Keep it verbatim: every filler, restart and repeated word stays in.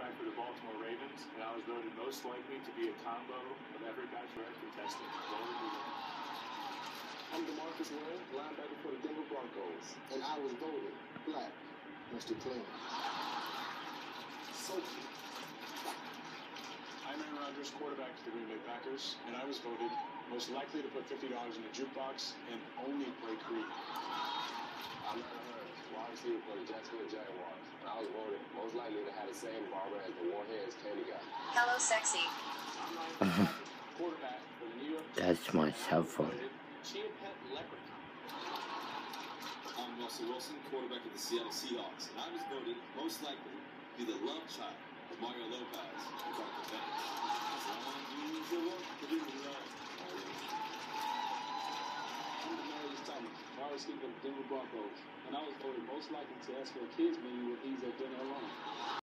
quarterback for the Baltimore Ravens, and I was voted most likely to be a combo of every bachelorette contestant. I'm DeMarcus Ware, linebacker for the Denver Broncos, and I was voted Black Mister Clean. Sophie. I'm Aaron Rodgers, quarterback for the Green Bay Packers, and I was voted most likely to put fifty dollars in the jukebox and only play Creed. I'm Aaron Hurd, wide receiver for the Jacksonville Jaguars, and I was voted most likely to have the same barber as the Warheads candy guy. Hello, sexy. I'm Ryan Fitzpatrick, quarterback for the New York Jets. That's my cell phone. Chia Pet Leprechaun. I'm Russell Wilson, quarterback of the Seattle Seahawks, and I was voted most likely to be the love child of Mario Lopez and Carter Bennett. As long as you show up to do the love. I'm Demarius Thomas, wide receiver for the Denver Broncos, and I was voted most likely to ask for a kids menu with ease at dinner alone.